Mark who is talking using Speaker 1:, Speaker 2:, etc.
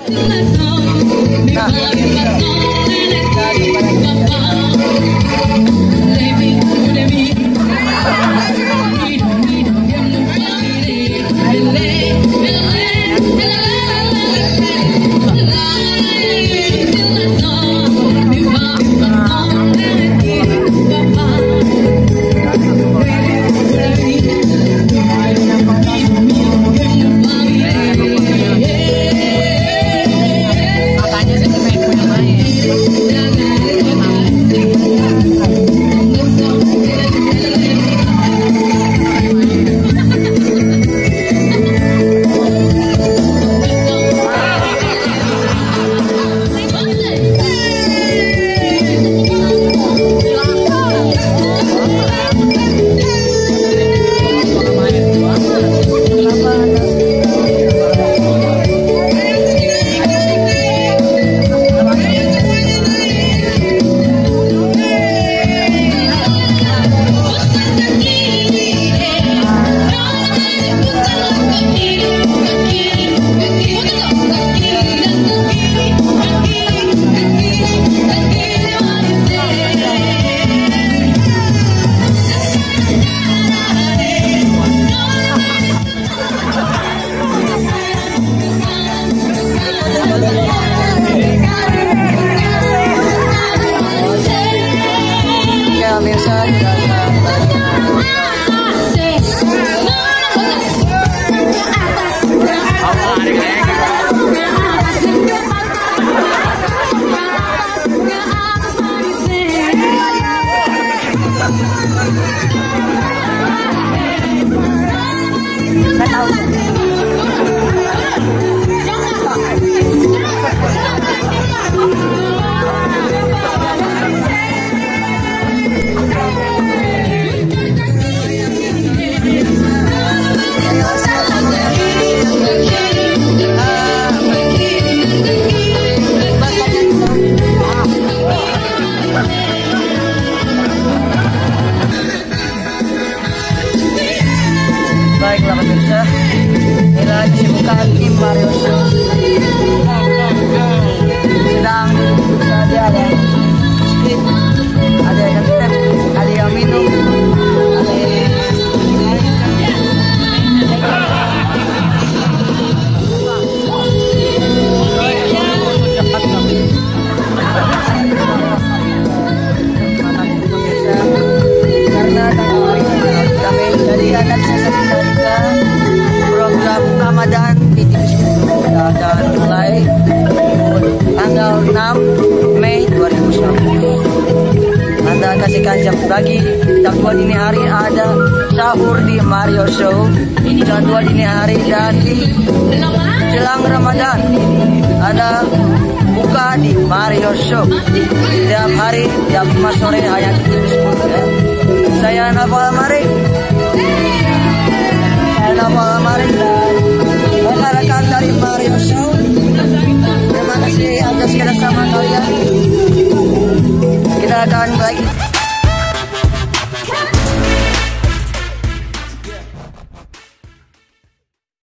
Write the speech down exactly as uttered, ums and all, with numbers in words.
Speaker 1: Baiklah pemirsa, inilah kesibukan tim Mario Show. Sedang saja ada skrip, ada yang ngetep, ada yang minum, ada yang karena kami dari anak saya program Ramadan di T V sepuluh akan mulai tanggal enam Mei dua ribu sembilan belas. Anda kasihkan jam bagi jam dua dini hari ada sahur di Mario Show, jam dua dini hari, dan di jelang Ramadan ada buka di Mario Show setiap hari jam lima sore hanya di T V sepuluh ya. Saya Naval Mari, saya Naval Mari dan rekan-rekan dari Mario Show. Terima kasih atas kerjasama kalian. Kita akan balik.